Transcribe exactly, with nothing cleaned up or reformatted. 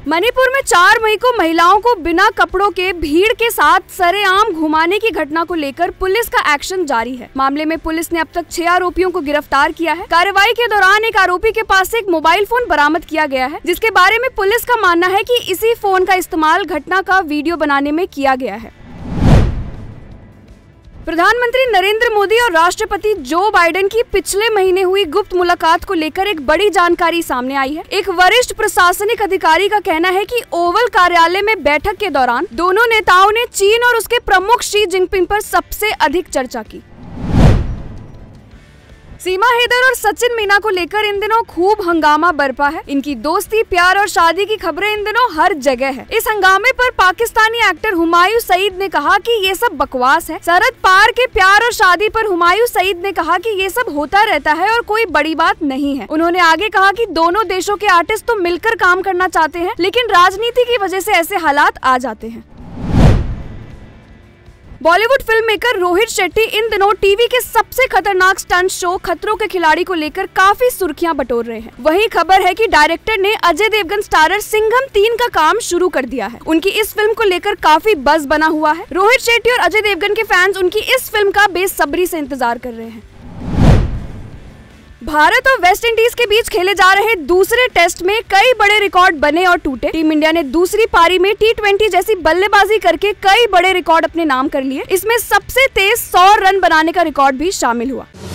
मणिपुर में चार मई को महिलाओं को बिना कपड़ों के भीड़ के साथ सरेआम घुमाने की घटना को लेकर पुलिस का एक्शन जारी है। मामले में पुलिस ने अब तक छह आरोपियों को गिरफ्तार किया है। कार्रवाई के दौरान एक आरोपी के पास से एक मोबाइल फोन बरामद किया गया है, जिसके बारे में पुलिस का मानना है कि इसी फोन का इस्तेमाल घटना का वीडियो बनाने में किया गया है। प्रधानमंत्री नरेंद्र मोदी और राष्ट्रपति जो बाइडेन की पिछले महीने हुई गुप्त मुलाकात को लेकर एक बड़ी जानकारी सामने आई है। एक वरिष्ठ प्रशासनिक अधिकारी का कहना है कि ओवल कार्यालय में बैठक के दौरान दोनों नेताओं ने चीन और उसके प्रमुख शी जिनपिंग पर सबसे अधिक चर्चा की। सीमा हैदर और सचिन मीना को लेकर इन दिनों खूब हंगामा बरपा है। इनकी दोस्ती, प्यार और शादी की खबरें इन दिनों हर जगह है। इस हंगामे पर पाकिस्तानी एक्टर हुमायूं सईद ने कहा कि ये सब बकवास है। सरहद पार के प्यार और शादी पर हुमायूं सईद ने कहा कि ये सब होता रहता है और कोई बड़ी बात नहीं है। उन्होंने आगे कहा कि दोनों देशों के आर्टिस्ट तो मिलकर काम करना चाहते हैं, लेकिन राजनीति की वजह से ऐसे हालात आ जाते हैं। Bollywood film maker Rohit Shetty इन दिनों टीवी के सबसे खतरनाक स्टंट शो खतरों के खिलाड़ी को लेकर काफी सुर्खियां बटोर रहे हैं। वहीं खबर है कि डायरेक्टर ने अजय देवगन स्टारर सिंघम तीन का काम शुरू कर दिया है। उनकी इस फिल्म को लेकर काफी बज़ बना हुआ है। रोहित शेट्टी और अजय देवगन के फैंस उनकी इस फिल्म का बेसब्री से इंतजार कर रहे हैं। भारत और वेस्ट इंडीज के बीच खेले जा रहे दूसरे टेस्ट में कई बड़े रिकॉर्ड बने और टूटे। टीम इंडिया ने दूसरी पारी में टी ट्वेंटी जैसी बल्लेबाजी करके कई बड़े रिकॉर्ड अपने नाम कर लिए। इसमें सबसे तेज सौ रन बनाने का रिकॉर्ड भी शामिल हुआ।